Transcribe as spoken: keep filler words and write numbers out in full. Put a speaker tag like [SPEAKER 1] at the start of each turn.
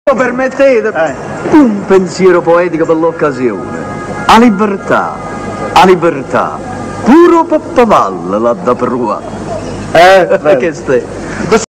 [SPEAKER 1] Permettete, eh. un pensiero poetico per l'occasione. A libertà, a libertà, puro pappavallo là da prua.
[SPEAKER 2] Eh,
[SPEAKER 1] che stai?